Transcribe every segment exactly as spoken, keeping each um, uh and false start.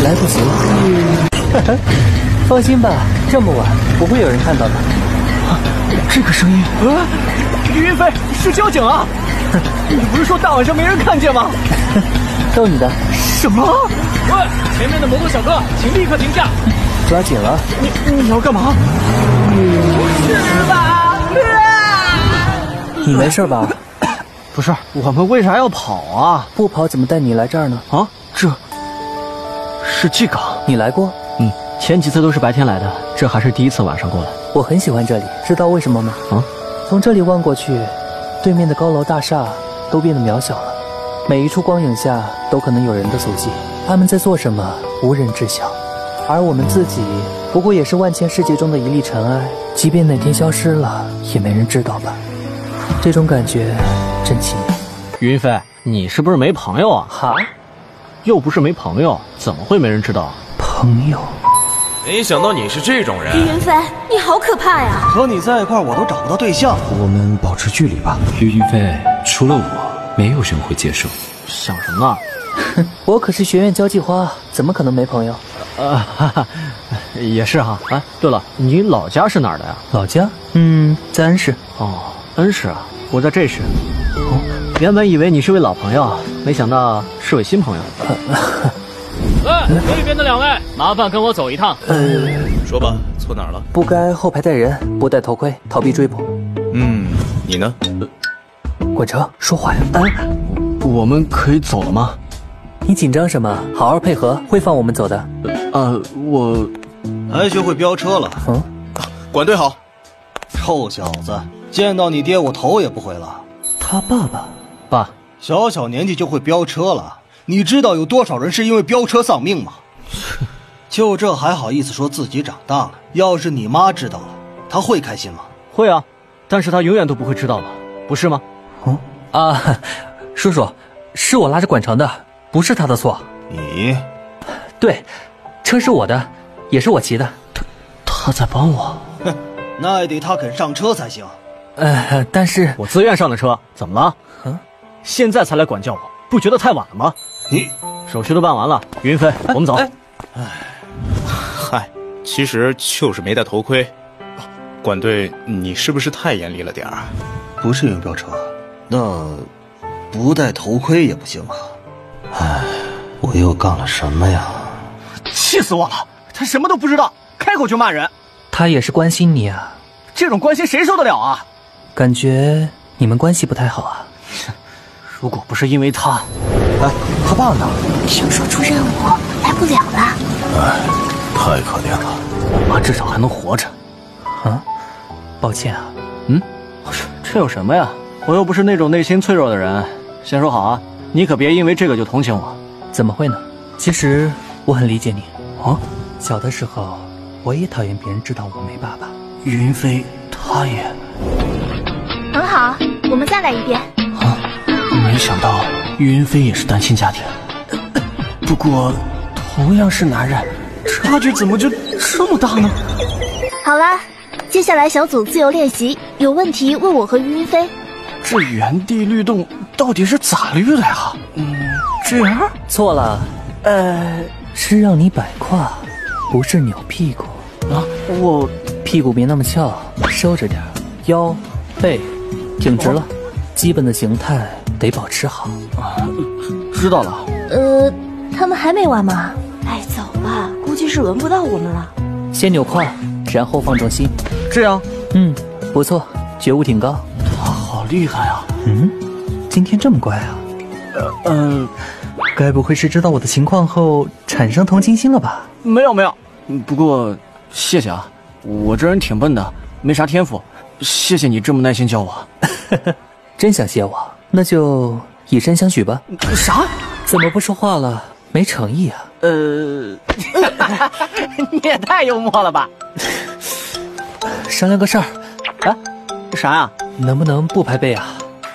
来不及了。放心吧，这么晚不会有人看到的。 啊，这个声音，啊，于云飞是交警啊！你不是说大晚上没人看见吗？ 逗你的。 什么？喂，前面的摩托小哥，请立刻停下！ 抓紧了。 你你要干嘛？不是吧？ 你没事吧？ 不是，我们为啥要跑啊？ 不跑怎么带你来这儿呢？ 啊，这是这个？ 你来过？ 嗯，前几次都是白天来的，这还是第一次晚上过来。 我很喜欢这里，知道为什么吗？ 啊， 从这里望过去，对面的高楼大厦都变得渺小了，每一处光影下都可能有人的足迹，他们在做什么，无人知晓。而我们自己，不过也是万千世界中的一粒尘埃，即便哪天消失了，也没人知道吧。这种感觉真奇妙。 云飞，你是不是没朋友啊？ 哈？ 又不是没朋友，怎么会没人知道？ 朋友？ 没想到你是这种人。 于云飞，你好可怕呀！ 和你在一块我都找不到对象。 我们保持距离吧。于云飞，除了我，没有人会接受。 想什么呢？ 我可是学院交际花，怎么可能没朋友？ 呃，哈哈，也是哈。哎，对了，你老家是哪儿的呀？ 老家？嗯，在恩市。 哦，恩市啊，我在这市。哦，原本以为你是位老朋友，没想到是位新朋友。哎，那边的两位，麻烦跟我走一趟。 呃， 说吧，错哪儿了？ 不该后排带人，不戴头盔，逃避追捕。 嗯，你呢？ 滚车，说话呀！ 哎，我们可以走了吗？ 你紧张什么？好好配合，会放我们走的。 呃，我还学会飙车了。 嗯， 管队好。 臭小子，见到你爹我头也不回了。 他爸爸， 爸， 小小年纪就会飙车了，你知道有多少人是因为飙车丧命吗？就这还好意思说自己长大了？要是你妈知道了，她会开心吗？ 会啊，但是她永远都不会知道了，不是吗？ 嗯啊，叔叔，是我拉着管成的，不是他的错。 你？ 对，车是我的，也是我骑的。 他他在帮我。 哼，那也得他肯上车才行。 呃，但是我自愿上的车，怎么了？嗯，现在才来管教我，不觉得太晚了吗？ 你手续都办完了，云飞，我们走。 哎，嗨，其实就是没戴头盔。管队，你是不是太严厉了点儿？ 不是因为飙车，那不戴头盔也不行啊。唉，我又干了什么呀？ 气死我了！他什么都不知道，开口就骂人。 他也是关心你啊， 这种关心谁受得了啊？ 感觉你们关系不太好啊。 如果不是因为他， 哎，他爸呢？ 听说出任务来不了了。 哎，太可怜了。 我妈至少还能活着。 啊，抱歉啊。 嗯，这有什么呀？我又不是那种内心脆弱的人。先说好啊，你可别因为这个就同情我。 怎么会呢？其实我很理解你。哦，小的时候我也讨厌别人知道我没爸爸。 云飞，他也很好，我们再来一遍。 啊，没想到云飞也是单亲家庭。不过，同样是男人，差距怎么就这么大呢？ 好了，接下来小组自由练习，有问题问我和于云飞。 这原地律动到底是咋律的呀？嗯，这样？ 错了，呃，是让你摆胯，不是扭屁股。 啊，我屁股别那么翘，收着点，腰、背挺直了，基本的形态得保持好。 啊，知道了。 呃，他们还没完吗？哎，走吧，估计是轮不到我们了。 先扭胯，然后放重心。 这样？ 嗯，不错，觉悟挺高。 他好厉害啊！ 嗯，今天这么乖啊？ 呃呃， 该不会是知道我的情况后产生同情心了吧？ 没有没有，不过谢谢啊，我这人挺笨的，没啥天赋，谢谢你这么耐心教我。 真想谢我，那就以身相许吧。 啥？ 怎么不说话了？没诚意啊？ 呃，你也太幽默了吧！ 商量个事儿， 啊，啥呀？ 能不能不拍背啊？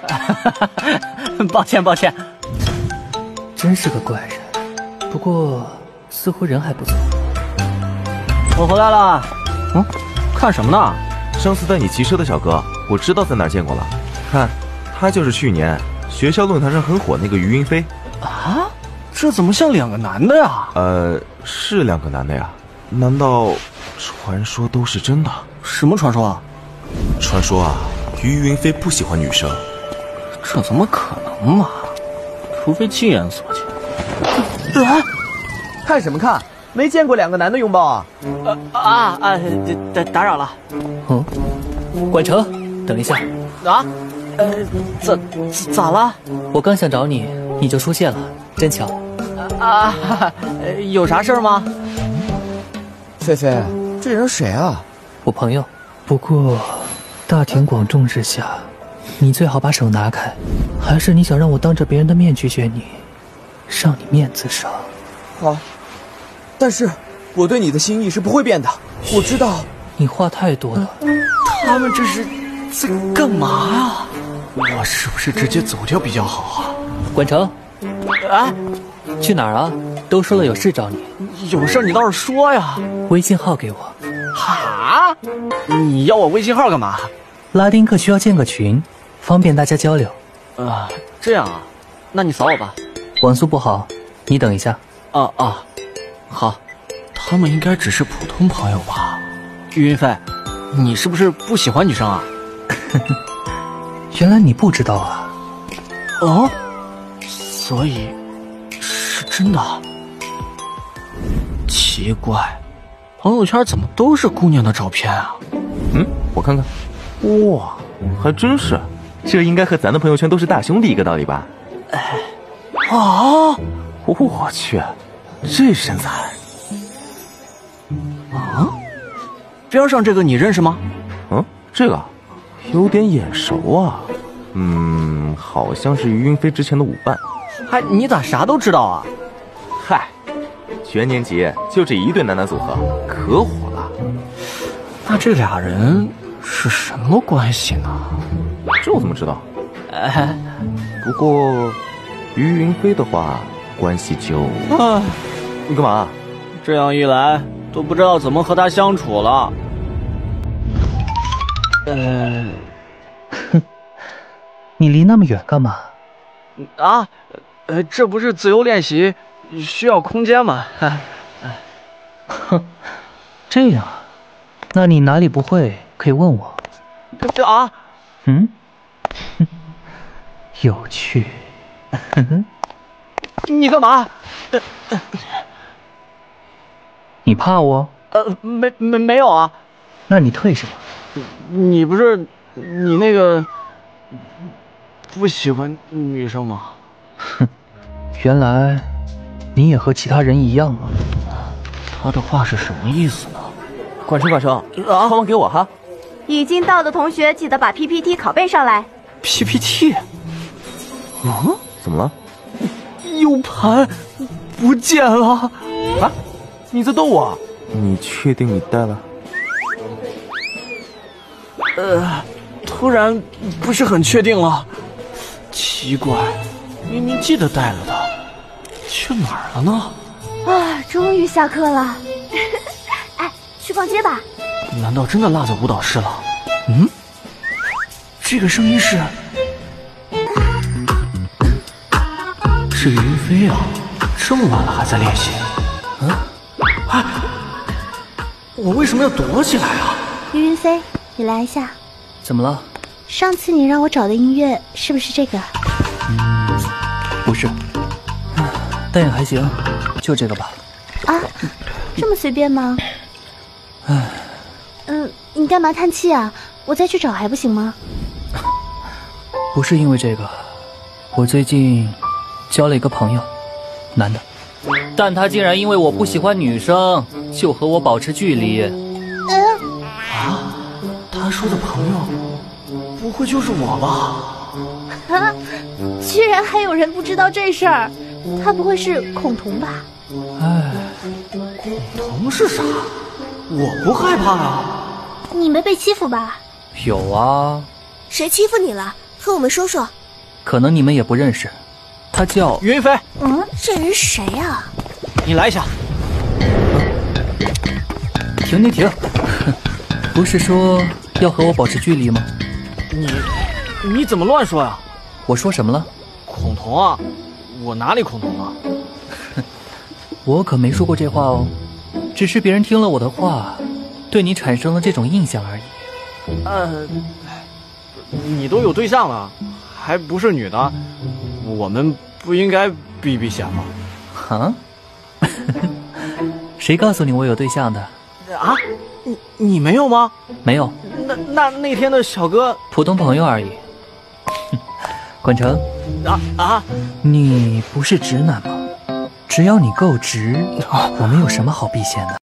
抱歉抱歉， 真是个怪人，不过似乎人还不错。 我回来了。嗯，看什么呢？ 上次带你骑车的小哥，我知道在哪儿见过了。看，他就是去年学校论坛上很火那个于云飞。 啊， 这怎么像两个男的呀？ 呃，是两个男的呀？难道传说都是真的？ 什么传说啊？ 传说啊，于云飞不喜欢女生。 这怎么可能嘛？除非亲眼所见。啊！ 看什么看？没见过两个男的拥抱啊！ 呃啊啊！打打扰了。 嗯，管城，等一下。 啊？呃，咋咋了？ 我刚想找你，你就出现了，真巧。 啊，呃、有啥事儿吗？ 菲菲，这人谁啊？ 我朋友。不过，大庭广众之下，你最好把手拿开。还是你想让我当着别人的面拒绝你，让你面子上？ 好，但是我对你的心意是不会变的。我知道。 你话太多了。 他们这是在干嘛呀？我是不是直接走掉比较好啊？ 管城， 啊， 去哪儿啊？都说了有事找你。 有事你倒是说呀。 微信号给我。 哈？你要我微信号干嘛？ 拉丁克需要建个群，方便大家交流。 啊，这样啊，那你扫我吧。 网速不好，你等一下。 啊啊，好。他们应该只是普通朋友吧？于云飞，你是不是不喜欢女生啊？ 原来你不知道啊。 哦，所以是真的。奇怪，朋友圈怎么都是姑娘的照片啊？ 嗯，我看看。哇，还真是。这应该和咱的朋友圈都是大兄弟一个道理吧？ 哎，啊！ 我去，这身材。 啊？边上这个你认识吗？ 嗯，这个有点眼熟啊。嗯，好像是于云飞之前的舞伴。 嗨，你咋啥都知道啊？ 嗨，全年级就这一对男男组合，可火了。 那这俩人是什么关系呢？ 这我怎么知道？ 哎， 不过于云飞的话，关系就…… 啊， 你干嘛？ 这样一来，都不知道怎么和他相处了。呃， 哼，你离那么远干嘛？ 啊，呃，这不是自由练习需要空间吗？ 哼，这样啊，那你哪里不会可以问我。 啊？ 嗯，有趣。 你干嘛？呃呃、 你怕我？ 呃，没没没有啊。 那你退什么？ 你不是你那个不喜欢女生吗？ 哼，原来你也和其他人一样啊。 他这话是什么意思呢？ 管成管成，啊，帮忙给我哈。 已经到的同学记得把 P P T 拷贝上来。 P P T？ 嗯？怎么了 ？U 盘不见了！ 啊？你在逗我？你确定你带了？ 呃，突然不是很确定了。奇怪，明明记得带了的，去哪儿了呢？ 啊，终于下课了。哎，去逛街吧。 难道真的落在舞蹈室了？嗯，这个声音是是云飞啊！这么晚了还在练习？嗯，哎，我为什么要躲起来啊？ 于云飞，你来一下。 怎么了？ 上次你让我找的音乐是不是这个？ 嗯，不是，但也还行，就这个吧。 啊，这么随便吗？ 唉。 嗯，你干嘛叹气啊？我再去找还不行吗？ 不是因为这个，我最近交了一个朋友，男的，但他竟然因为我不喜欢女生，就和我保持距离。 嗯啊，他说的朋友，不会就是我吧？ 啊，居然还有人不知道这事儿，他不会是孔同吧？ 唉， 孔同是啥？我不害怕啊！ 你没被欺负吧？ 有啊。 谁欺负你了？和我们说说。 可能你们也不认识，他叫云飞。 嗯，这人谁啊？ 你来一下。 停停停！不是说要和我保持距离吗？ 你你怎么乱说呀？ 我说什么了？ 孔同啊，我哪里孔同了？ 我可没说过这话哦，只是别人听了我的话，对你产生了这种印象而已。 呃，你都有对象了，还不是女的，我们不应该避避嫌吗？ 啊？谁告诉你我有对象的？ 啊？你你没有吗？ 没有。 那那那天的小哥， 普通朋友而已。滚成。 啊啊！ 你不是直男吗？只要你够直，我没有什么好避嫌的。